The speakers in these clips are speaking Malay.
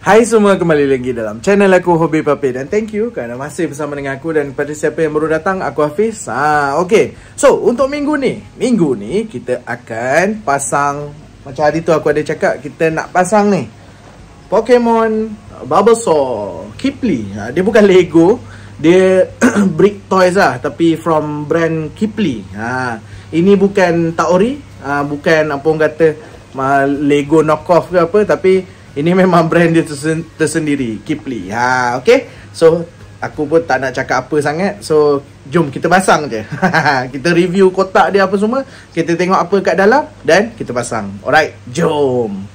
Hai semua, kembali lagi dalam channel aku Hobi Papi. Dan thank you kerana masih bersama dengan aku. Dan pada siapa yang baru datang, aku Hafiz. Okay, so untuk minggu ni kita akan pasang. Macam hari tu aku ada cakap, kita nak pasang ni Pokemon Bulbasaur Kipli. Dia bukan Lego, dia brick toys lah, tapi from brand Kipli. Ini bukan Taori, bukan apa orang kata Lego knockoff ke apa, tapi ini memang brand dia tersendiri, Kipli. Okay. So aku pun tak nak cakap apa sangat. So jom kita pasang je. Kita review kotak dia apa semua, kita tengok apa kat dalam dan kita pasang. Alright, jom.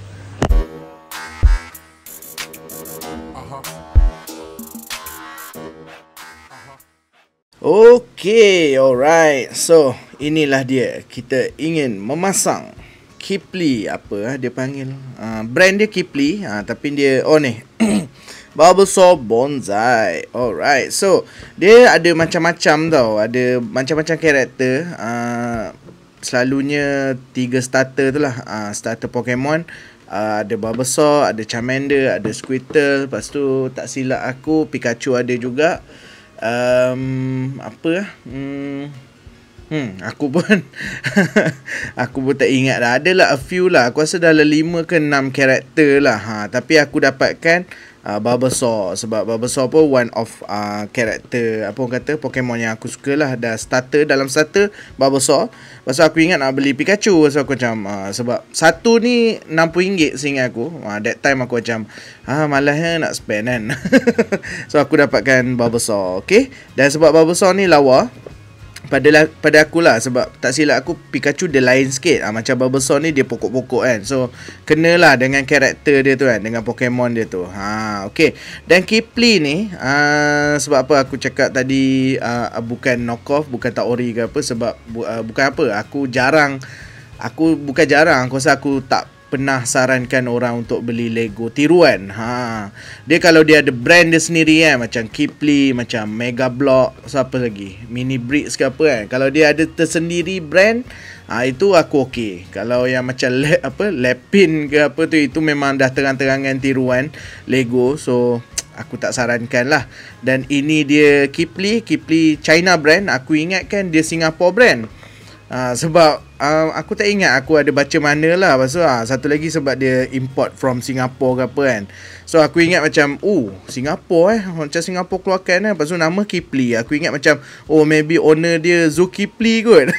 Okay, alright. So inilah dia. Kita ingin memasang Kipli, apa dia panggil, brand dia Kipli, tapi dia ni Bulbasaur Bonsai. Alright, so dia ada macam-macam tau, ada macam-macam karakter. Selalunya 3 starter tu lah, starter Pokemon. Ada Bulbasaur, ada Charmander, ada Squirtle. Lepas tu tak silap aku Pikachu ada juga. Aku pun aku pun tak ingat dah. Adalah a few lah. Aku rasa dalam 5 ke 6 karakter lah. Tapi aku dapatkan Bulbasaur, sebab Bulbasaur pun one of karakter, apa orang kata, Pokemon yang aku suka lah. Dah starter, dalam starter Bulbasaur. Pasal aku ingat nak beli Pikachu. So aku macam sebab satu ni RM60 seingat aku. That time aku macam malahnya nak spend kan. So aku dapatkan Bulbasaur. Okay. Dan sebab Bulbasaur ni lawa pada aku lah, sebab tak silap aku Pikachu dia lain sikit. Macam Bulbasaur ni dia pokok-pokok kan. So kenalah dengan karakter dia tu kan, dengan Pokemon dia tu. Okay. Dan Kipli ni sebab apa aku cakap tadi bukan knockoff, bukan Taori ke apa. Sebab bukan apa, aku bukan jarang, aku rasa aku tak pernah sarankan orang untuk beli Lego tiruan. Dia kalau dia ada brand dia sendiri kan, macam Kipli, macam Mega Block, siapa lagi, Mini Bricks ke apa kan. Kalau dia ada tersendiri brand, itu aku okey. Kalau yang macam Lepin ke apa tu, itu memang dah terang-terangan tiruan Lego. So aku tak sarankan lah. Dan ini dia Kipli China brand. Aku ingatkan dia Singapore brand. Sebab aku tak ingat aku ada baca mana lah. Pasal satu lagi sebab dia import from Singapore ke apa kan. So aku ingat macam Singapore macam Singapore keluarkan Lepas tu nama Kipli. Aku ingat macam maybe owner dia Zulkifli kot.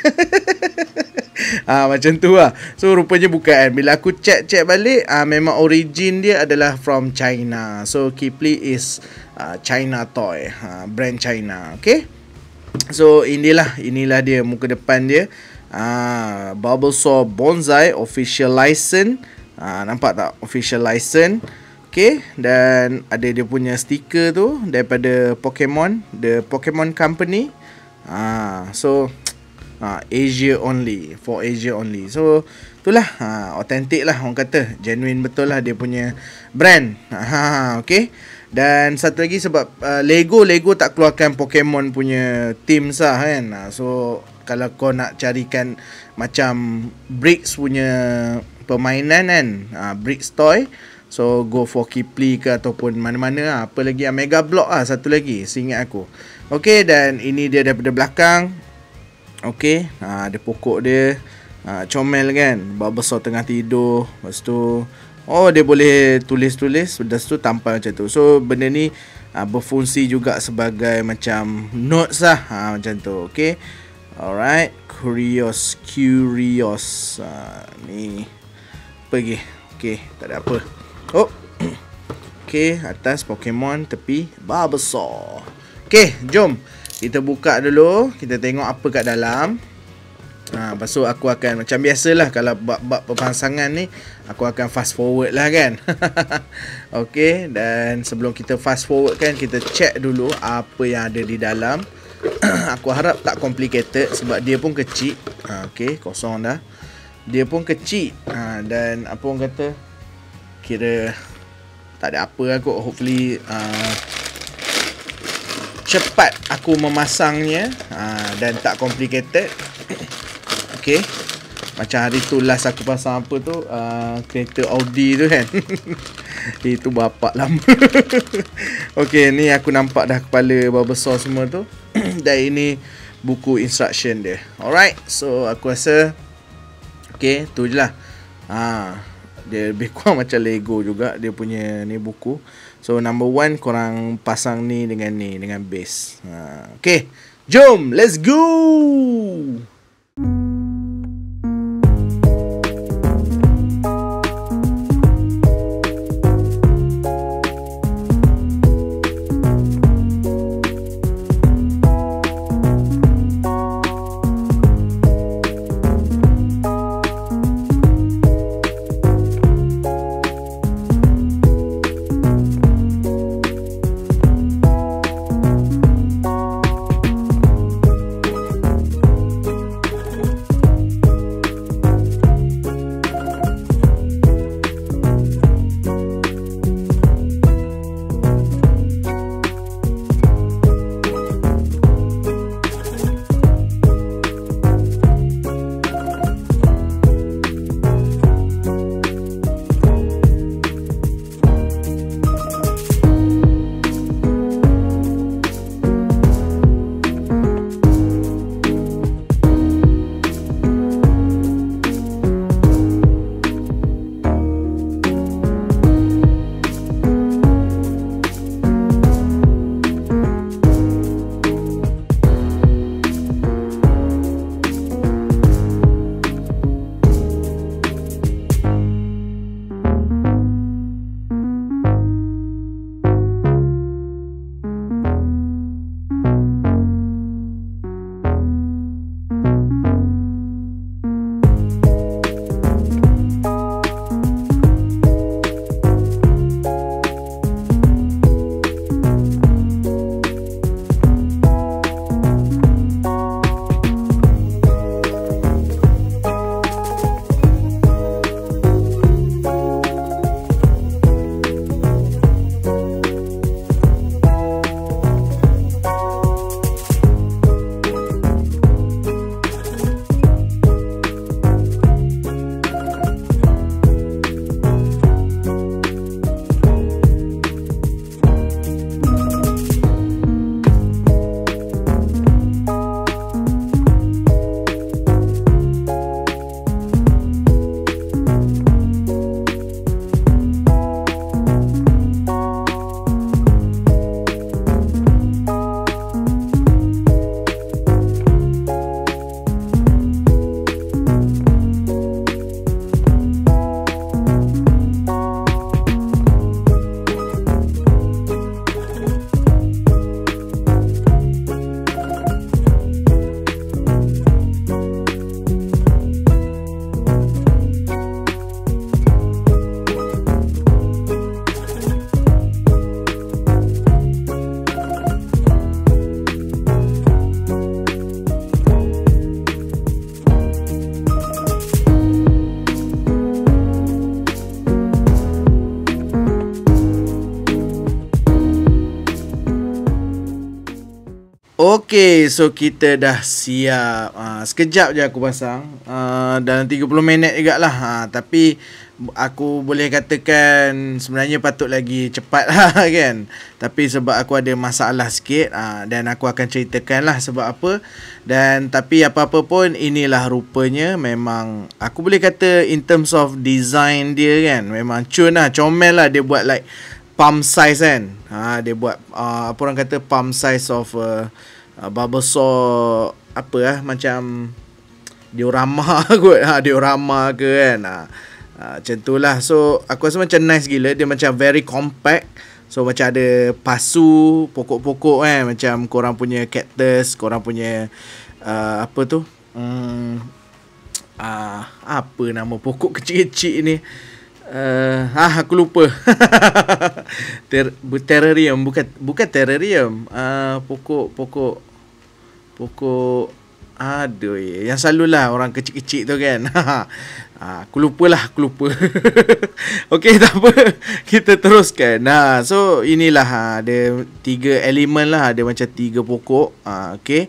Macam tu lah. So rupanya bukan. Bila aku check balik, memang origin dia adalah from China. So Kipli is China toy, brand China. Okay. So inilah dia muka depan dia. Bulbasaur Bonsai official license. Nampak tak? Official license. Okay. Dan ada dia punya stiker tu daripada Pokemon, the Pokemon Company. So Asia only, for Asia only. So itulah, authentic lah orang kata, genuine betul lah dia punya brand. Okay. Dan satu lagi sebab Lego tak keluarkan Pokemon punya teams lah kan. So kalau kau nak carikan macam Bricks punya permainan kan, Bricks toy, so go for Kipli ke ataupun mana-mana. Apa lagi, Mega Block satu lagi seingat aku. Okay. Dan ini dia daripada belakang. Okay. Ada pokok dia, comel kan, Bulbasaur tengah tidur. Lepas tu dia boleh tulis-tulis. Lepas tu tampal macam tu. So benda ni berfungsi juga sebagai macam notes lah, macam tu. Okay. Alright. Curious ni pergi. Okay. Tak ada apa. Okay. Atas Pokemon, tepi Bulbasaur. Okay. Jom kita buka dulu. Kita tengok apa kat dalam. Lepas tu aku akan macam biasalah, kalau bab pemasangan ni aku akan fast forward lah kan. Okay. Dan sebelum kita fast forward kan, kita check dulu apa yang ada di dalam. Aku harap tak complicated sebab dia pun kecil. Okay. Kosong dah. Dia pun kecil. Dan apa orang kata, kira tak ada apa lah kot. Hopefully cepat aku memasangnya dan tak complicated. Okay. Macam hari tu last aku pasang apa tu, kereta Audi tu kan. Itu bapak lama. Okay, ni aku nampak dah kepala bubble saw semua tu. Dan ini buku instruction dia. Alright, so aku rasa okay, tu je lah. Dia lebih kurang macam Lego juga dia punya ni buku. So number 1 korang pasang ni dengan base. Okay, jom, let's go. Okay, so kita dah siap. Sekejap je aku pasang. Dalam 30 minit juga lah. Tapi aku boleh katakan sebenarnya patut lagi cepat lah kan. Tapi sebab aku ada masalah sikit, dan aku akan ceritakan lah sebab apa. Dan tapi apa-apa pun inilah rupanya. Memang aku boleh kata in terms of design dia kan, memang cun lah, comel lah. Dia buat like palm size kan. Dia buat apa orang kata palm size of bubble saw apa macam diorama kot. Diorama ke kan. Macam tu lah. So aku rasa macam nice gila. Dia macam very compact. So macam ada pasu, pokok-pokok kan. Macam korang punya cactus, korang punya apa tu, apa nama pokok kecil-kecil ni. Aku lupa. Terrarium. Bukan terrarium. Pokok aduh, yang selalulah orang kecil-kecil tu kan. Aku lupa. Okey, tak apa. Kita teruskan. So inilah ada 3 elemen lah. Ada macam 3 pokok. Okey.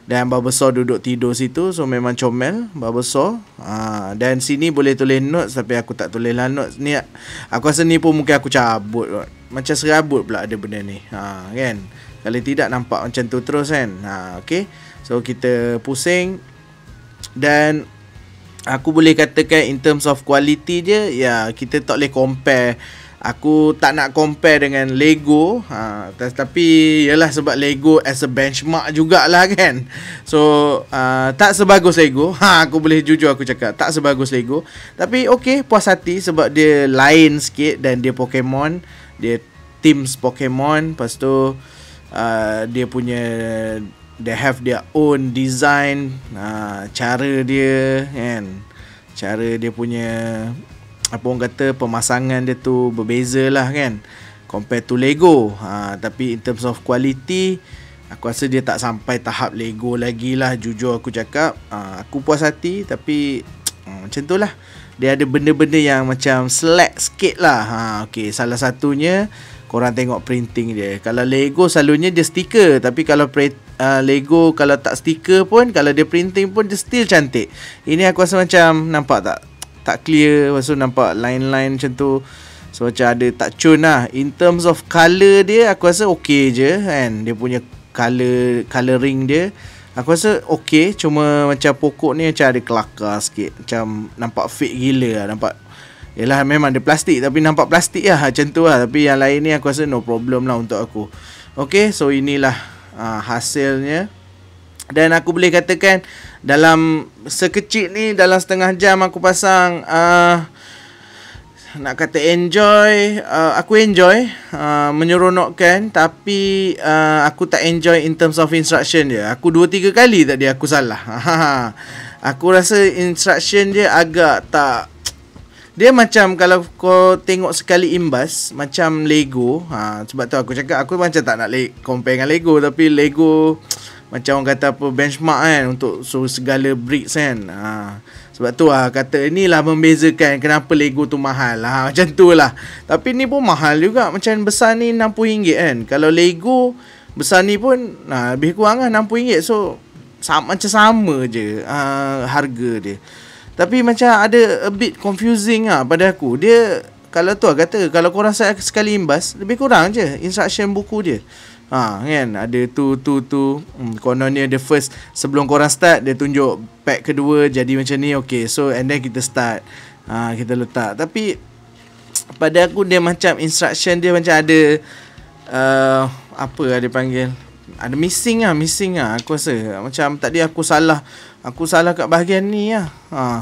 Dan Bulbasaur duduk tidur situ. So memang comel Bulbasaur. Dan sini boleh tulis notes, tapi aku tak tulis lah notes ni. Aku rasa ni pun mungkin aku cabut kot. Macam serabut pula ada benda ni, kan. Kalau tidak nampak macam tu terus kan. Okay, so kita pusing. Dan aku boleh katakan in terms of quality je, ya, kita tak boleh compare. Aku tak nak compare dengan Lego, tapi yalah, sebab Lego as a benchmark jugalah kan. So tak sebagus Lego, aku boleh jujur aku cakap, tak sebagus Lego. Tapi okay, puas hati sebab dia lain sikit. Dan dia Pokemon, dia teams Pokemon. Lepas tu dia punya, they have their own design, cara dia kan, cara dia punya, apa orang kata, pemasangan dia tu berbeza lah kan, compare to Lego. Tapi in terms of quality, aku rasa dia tak sampai tahap Lego lagi lah, jujur aku cakap. Aku puas hati, tapi macam tu lah. Dia ada benda-benda yang macam slack sikit lah. Okay, salah satunya korang tengok printing dia. Kalau Lego selalunya dia stiker, tapi kalau Lego kalau tak stiker pun, kalau dia printing pun dia still cantik. Ini aku rasa macam nampak tak clear. Lepas tu nampak line-line macam tu. So macam ada tak cun lah. In terms of colour dia, aku rasa okay je kan. Dia punya colouring dia, aku rasa okay. Cuma macam pokok ni macam ada kelakar sikit. Macam nampak fake gila lah. Nampak, yelah memang dia plastik, tapi nampak plastik lah, macam tu lah. Tapi yang lain ni aku rasa no problem lah untuk aku. Okay, so inilah hasilnya. Dan aku boleh katakan dalam sekecil ni, dalam setengah jam aku pasang, nak kata enjoy, aku enjoy, menyeronokkan. Tapi aku tak enjoy in terms of instruction dia. Aku 2-3 kali tadi aku salah. Aku rasa instruction dia agak tak, dia macam kalau kau tengok sekali imbas macam Lego. Sebab tu aku cakap aku macam tak nak compare dengan Lego. Tapi Lego macam orang kata apa, benchmark kan untuk segala bricks kan. Sebab tu kata inilah membezakan kenapa Lego tu mahal. Macam tu lah. Tapi ni pun mahal juga. Macam besar ni RM60 kan. Kalau Lego besar ni pun lebih kurang lah RM60. So macam sama je harga dia. Tapi macam ada a bit confusing pada aku. Dia kalau tu kata, kalau korang sekali imbas, lebih kurang je instruction buku dia. Kan ada tu kononnya the first, sebelum korang start dia tunjuk pack kedua jadi macam ni. Okay, so and then kita start, kita letak. Tapi pada aku dia macam instruction dia macam ada apa dia panggil, ada missing aku rasa. Macam tadi aku salah kat bahagian ni lah.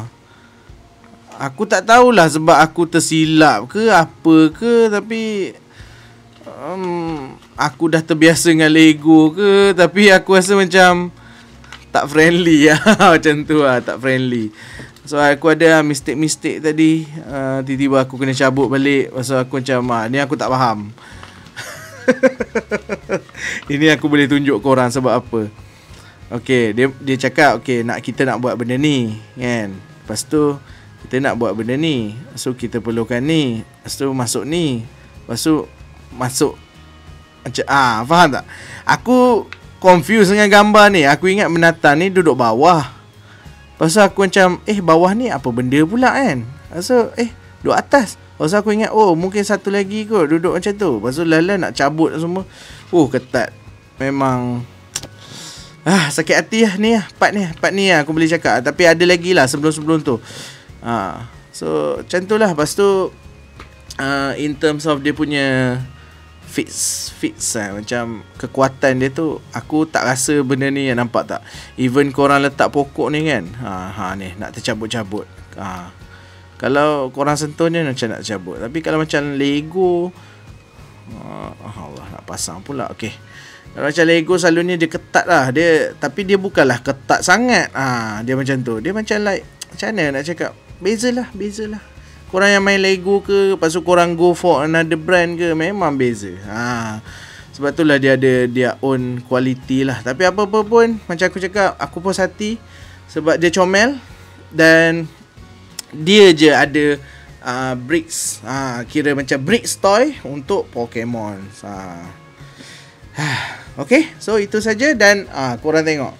Aku tak tahulah sebab aku tersilap ke apa ke, tapi aku dah terbiasa dengan Lego ke, tapi aku rasa macam tak friendly lah. Macam tu lah, tak friendly. So aku ada mistake tadi, tiba-tiba aku kena cabut balik. Pasal aku macam ni aku tak faham. Ini aku boleh tunjuk korang sebab apa. Okay, dia cakap okay, kita nak buat benda ni kan. Lepas tu kita nak buat benda ni, so kita perlukan ni. Lepas tu masuk ni. Lepas tu masuk macam faham tak? Aku confused dengan gambar ni. Aku ingat menatang ni duduk bawah. Pasal aku macam bawah ni apa benda pula kan. Pasal duduk atas. Pasal aku ingat mungkin satu lagi kot duduk macam tu. Pasal lala nak cabut semua. Ketat. Memang sakit hati lah ni lah. Part ni lah aku boleh cakap. Tapi ada lagi lah sebelum tu. So macam tu lah. Lepas tu in terms of dia punya fix macam kekuatan dia tu, aku tak rasa benda ni yang nampak tak. Even korang letak pokok ni kan, ni nak tercabut-cabut. Kalau korang sentuh ni macam nak cabut. Tapi kalau macam Lego, Allah nak pasang pula. Okay, kalau macam Lego selalunya dia ketat lah dia, tapi dia bukanlah ketat sangat. Dia macam tu. Dia macam like, macam mana nak cakap, bezalah. Korang yang main Lego ke, lepas tu korang go for another brand ke, memang beza. Sebab itulah dia ada dia own quality lah. Tapi apa-apa pun, macam aku cakap, aku puas hati sebab dia comel. Dan dia je ada bricks, kira macam bricks toy untuk Pokemon. Okay, so itu saja. Dan korang tengok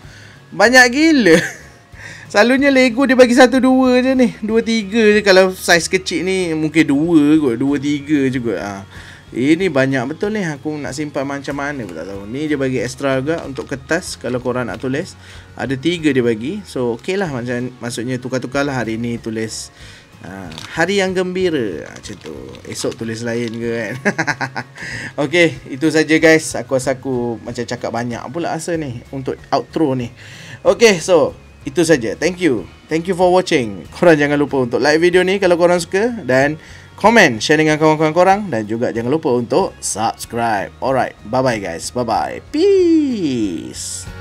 Banyak gila. Selalunya Lego dia bagi 1, 2 je ni. 2, 3 je. Kalau saiz kecil ni mungkin 2 kot. 2, 3 je kot. Ini banyak betul ni. Aku nak simpan macam mana pun tak tahu. Ni dia bagi extra juga untuk kertas. Kalau korang nak tulis, ada 3 dia bagi. So okey lah, maksudnya tukar-tukar lah. Hari ni tulis hari yang gembira, macam tu. Esok tulis lain ke kan. Okey, itu saja guys. Aku rasa aku macam cakap banyak pula rasa ni untuk outro ni. Okey, so itu saja. Thank you for watching. Korang jangan lupa untuk like video ni kalau korang suka, dan komen, share dengan kawan-kawan korang, dan juga jangan lupa untuk subscribe. Alright, bye bye guys. Bye bye. Peace.